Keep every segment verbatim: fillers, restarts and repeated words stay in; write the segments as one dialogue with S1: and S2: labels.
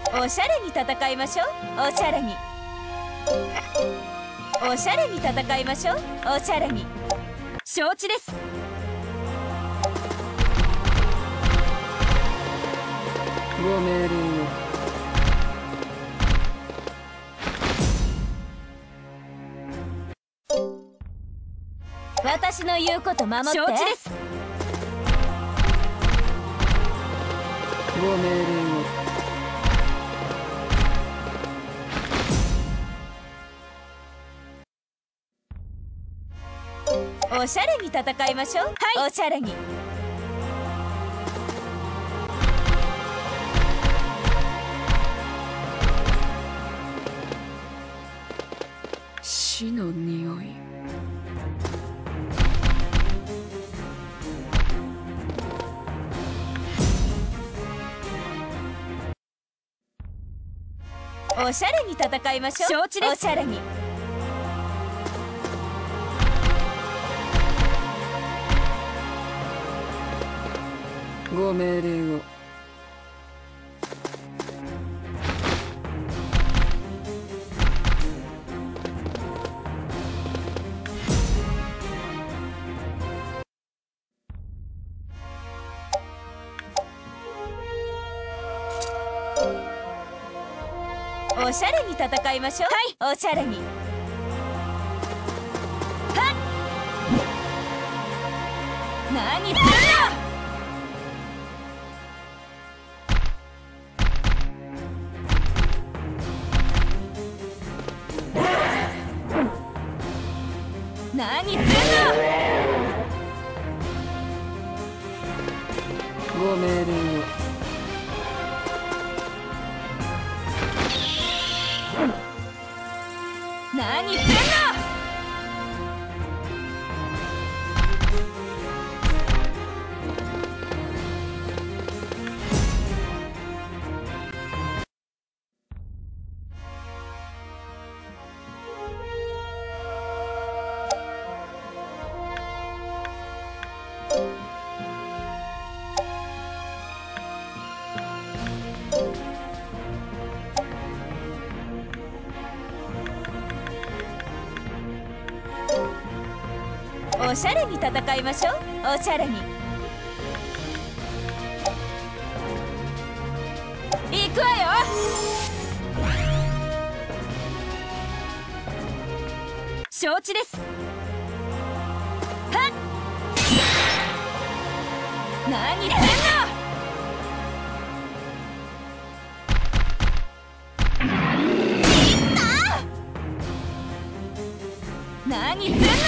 S1: おしゃれに戦いましょう。おしゃれにおしゃれに戦いましょう。おしゃれに承知です。
S2: ご命令を。
S1: 私の言うこと守って。承知です。
S2: ご命令を。
S1: おしゃれに戦いましょう。はい、おしゃれに
S2: 死の匂い。
S1: おしゃれに戦いましょう。承知です。おしゃれに
S2: ご命令を。
S1: おしゃれに戦いましょう。はい、おしゃれにはっ何すんだ。何すんだ。
S2: ご命令を。
S1: 何すんだ。おしゃれに戦いましょう。おしゃれに行くわよ。承知です。はっ何すんだ。何すんだ。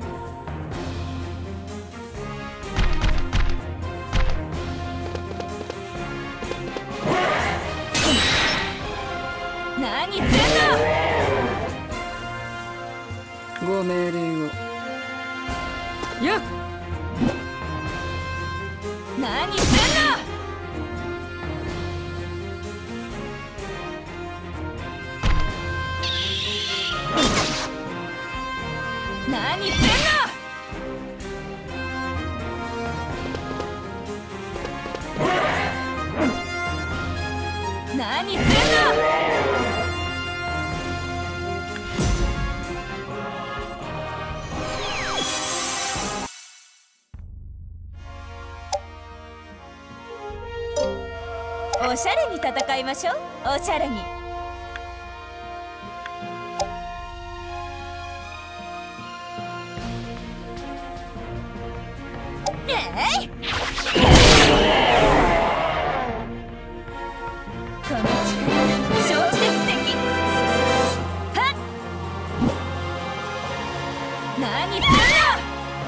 S1: 何すんだ。
S2: ご命令を。やっ
S1: 何すんだ。何すんだ。何すんだ。おしゃれに戦いましょう。おしゃれにえいこの力承知です敵。はっ何すんだ。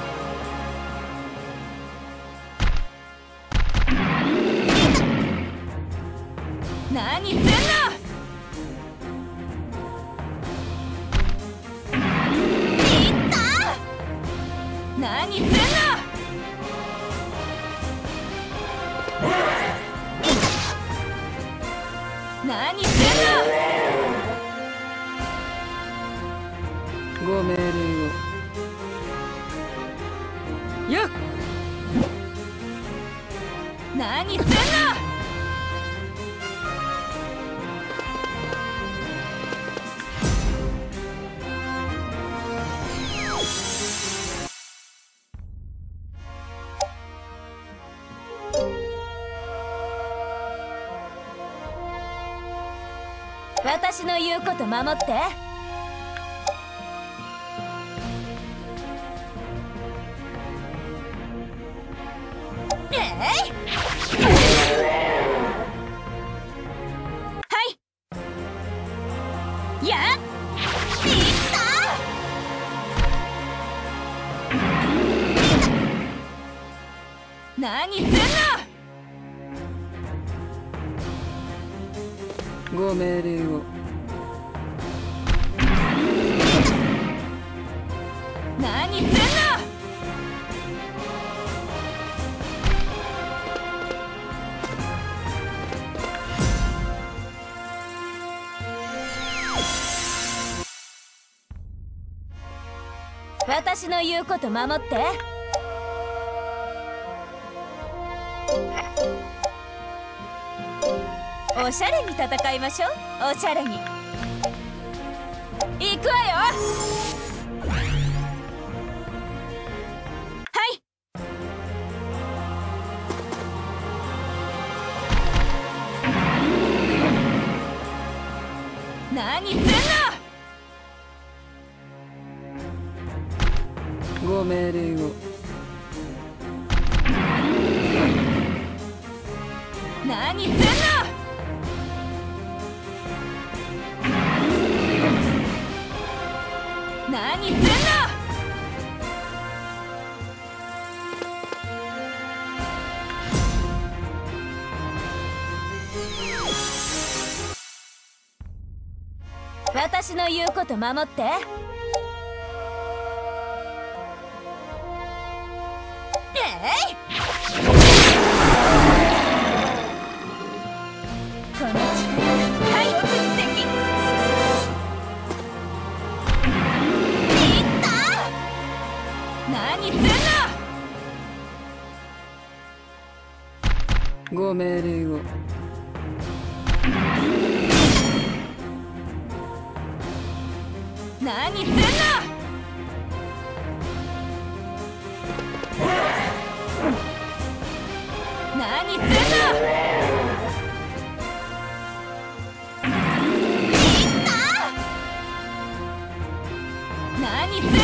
S1: 何すんだ。いった何すんだ。何すんだ。
S2: ご命令を。やっ
S1: 何すんだ。 私の言うこと守って。えい、はい、やっ、いった。何すんの。
S2: ご命令を。
S1: 何すんの。私の言うこと守って。おしゃれに戦いましょう。おしゃれに行くわよ。はい、何すんの。
S2: ご命令を。
S1: 何すんの。何すんの。私の言うこと守って。えい、この力体力的。いった。何すんの。
S2: ご命令を。
S1: 何すんの。何すんの。何すんの。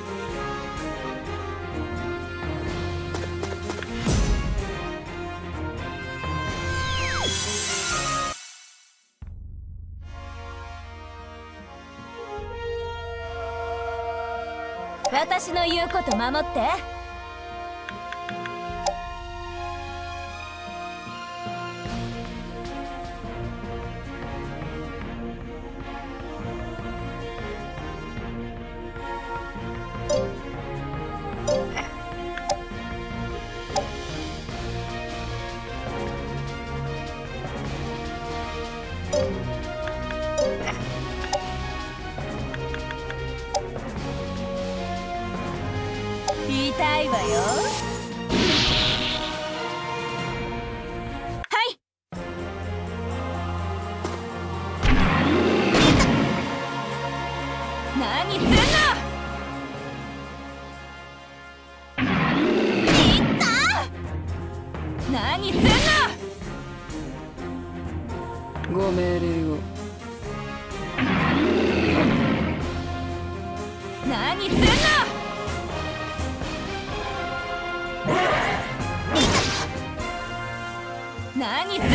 S1: 私の言うこと守って。痛いわよ。はい、何すんの。いった。何すんの。
S2: ご命令を。
S1: 何すんの。何すんの。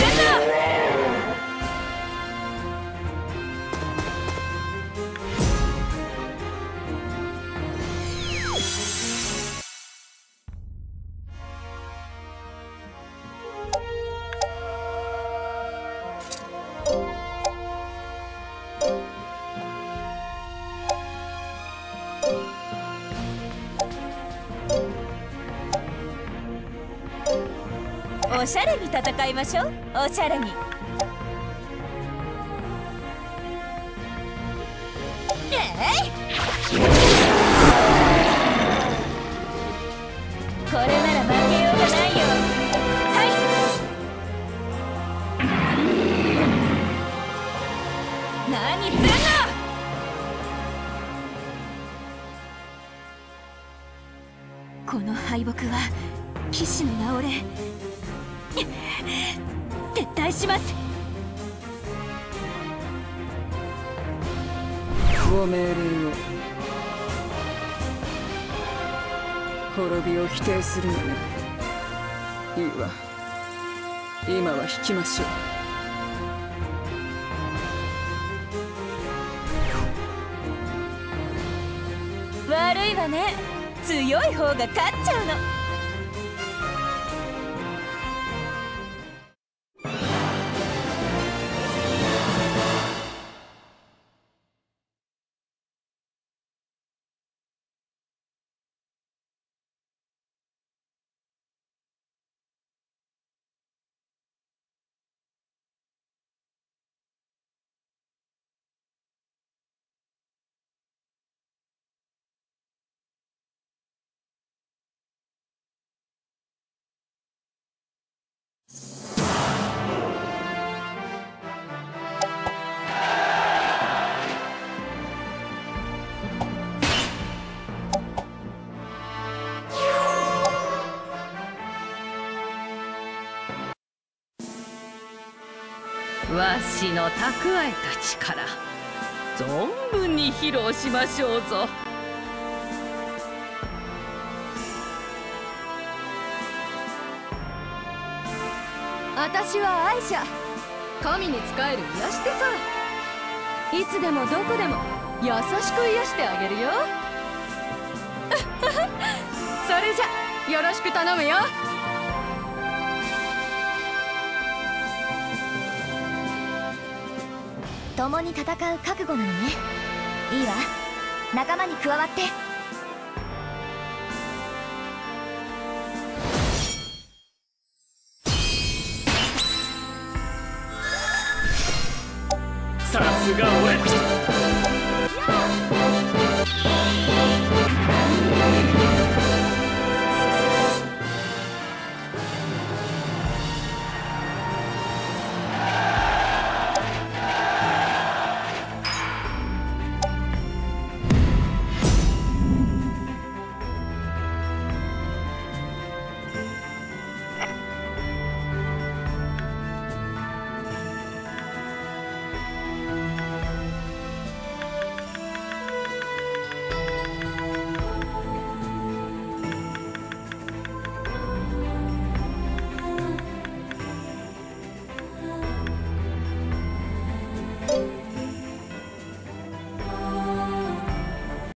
S1: おしゃれに戦いましょう。おしゃれに。えい、これなら負けようがないよ。はい、何すんの。この敗北は騎士の名折れ。撤退します。
S2: ご命令を。滅びを否定するのね。いいわ、今は引きましょ
S1: う。悪いわね、強い方が勝っちゃうの。
S3: わしの蓄えた力、存分に披露しましょうぞ。
S1: 私はアイシャ、神に仕える癒し手さ。いつでもどこでも優しく癒してあげるよ。それじゃよろしく頼むよ。
S4: 共に戦う覚悟なのね。いいわ、仲間に加わって。
S5: さすが俺。